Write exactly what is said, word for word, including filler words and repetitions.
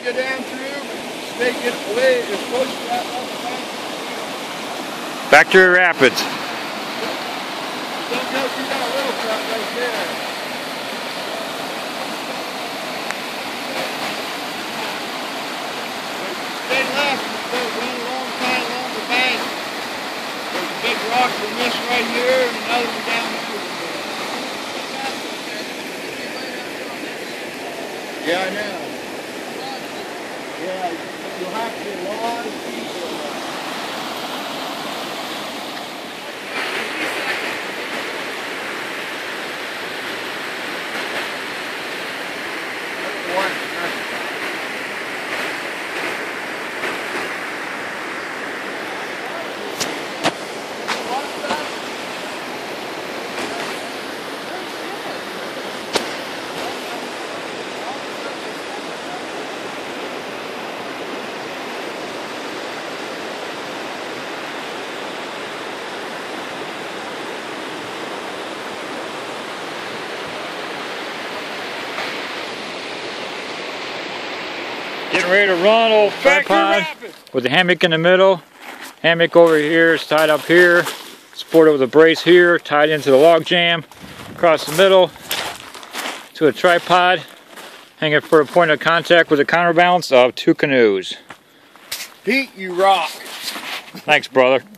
go down through, stay get away, it's close to that up the bank. Back to the rapids. Don't go through that little cut right there. Stay left, go run a long time along the bank. There's a big rock from this right here and another one down here. Yeah, I know. Yeah, you'll have to a lot of people. Getting ready to run, old tripod with the hammock in the middle. Hammock over here is tied up here, supported with a brace here, tied into the log jam across the middle to a tripod, hanging for a point of contact with a counterbalance of two canoes. Pete, you rock. Thanks, brother.